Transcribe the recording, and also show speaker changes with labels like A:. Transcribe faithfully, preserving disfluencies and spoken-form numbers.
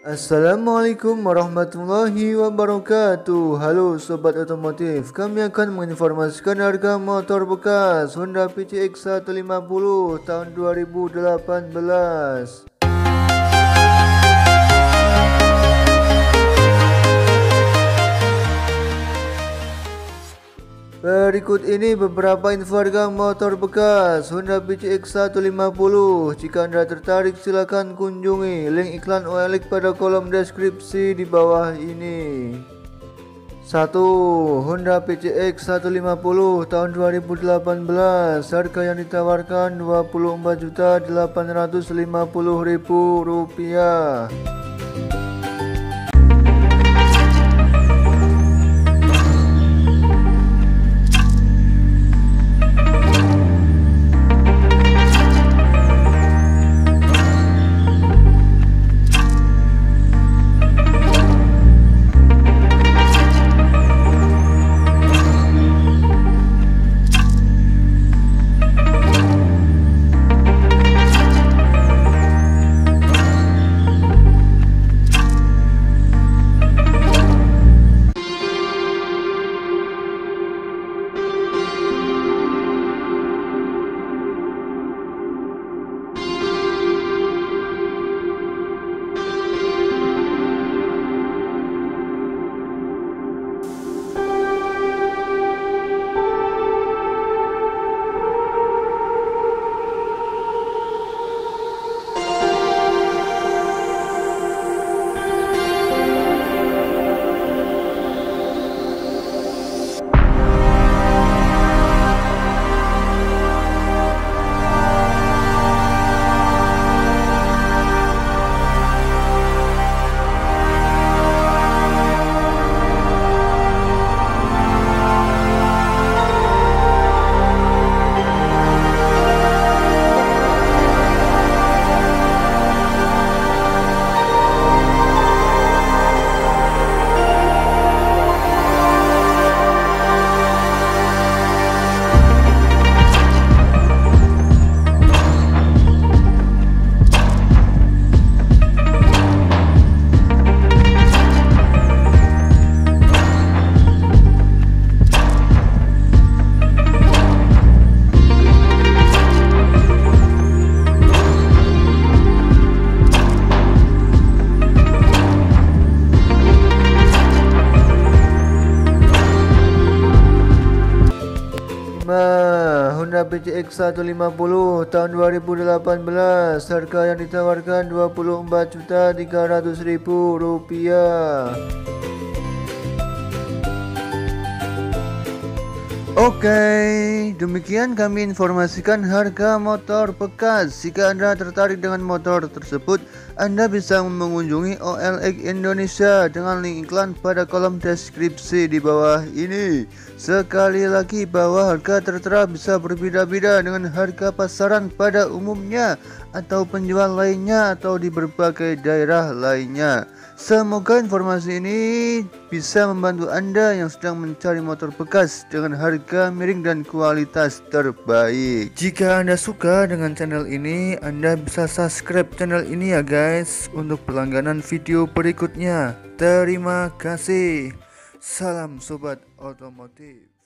A: Assalamualaikum warahmatullahi wabarakatuh. Halo sobat otomotif, kami akan menginformasikan harga motor bekas Honda P C X seratus lima puluh tahun dua ribu delapan belas. Berikut ini beberapa info harga motor bekas Honda P C X seratus lima puluh. Jika Anda tertarik, silakan kunjungi link iklan O L X pada kolom deskripsi di bawah ini. satu. Honda P C X seratus lima puluh tahun dua ribu delapan belas. Harga yang ditawarkan dua puluh empat juta delapan ratus lima puluh ribu rupiah. Honda P C X seratus lima puluh tahun dua ribu delapan belas. Harga yang ditawarkan dua puluh empat juta tiga ratus ribu rupiah. Oke, demikian kami informasikan harga motor bekas. Jika Anda tertarik dengan motor tersebut, Anda bisa mengunjungi O L X Indonesia dengan link iklan pada kolom deskripsi di bawah ini. Sekali lagi bahwa harga tertera bisa berbeda-beda dengan harga pasaran pada umumnya atau penjual lainnya atau di berbagai daerah lainnya. Semoga informasi ini bisa membantu Anda yang sedang mencari motor bekas dengan harga miring dan kualitas terbaik. Jika Anda suka dengan channel ini, Anda bisa subscribe channel ini ya guys untuk berlangganan video berikutnya. Terima kasih. Salam sobat otomotif.